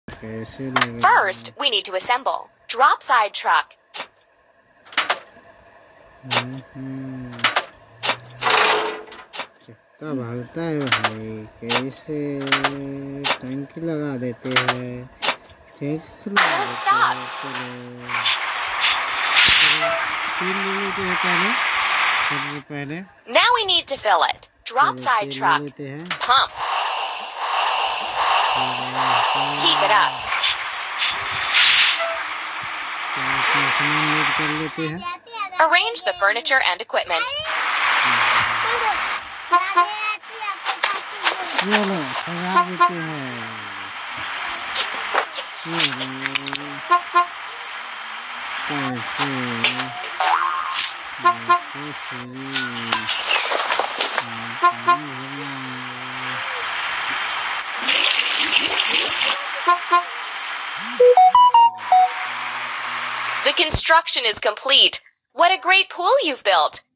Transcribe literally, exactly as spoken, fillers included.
कैसे लगा? First, we need to assemble. Drop side truck. चक्का भागता है भाई, कैसे टंकी लगा देते हैं, कैसे लगा Don't देते stop. हैं। चलो तेल ले लेते हैं पहले, सबसे पहले Now we need to fill it. Drop चलो side तेल ले truck. लेते हैं। Pump. Keep it up. सामान लोड कर लेते हैं। Arrange the furniture and equipment. चलो सजा देते हैं। चलो कैसे The construction is complete. What a great pool you've built.